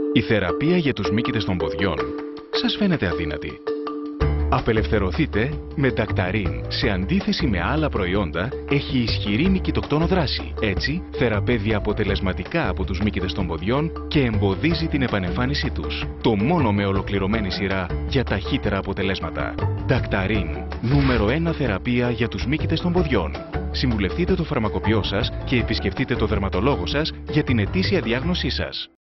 Η θεραπεία για τους μύκητες των ποδιών σας φαίνεται αδύνατη. Απελευθερωθείτε με Dactarin. Σε αντίθεση με άλλα προϊόντα, έχει ισχυρή μυκητοκτόνο δράση. Έτσι, θεραπεύει αποτελεσματικά από τους μύκητες των ποδιών και εμποδίζει την επανεμφάνισή τους. Το μόνο με ολοκληρωμένη σειρά για ταχύτερα αποτελέσματα. Dactarin. Νούμερο 1 θεραπεία για τους μύκητες των ποδιών. Συμβουλευτείτε το φαρμακοποιό σας και επισκεφτείτε το δερματολόγο σας για την ετήσια διάγνωσή σας.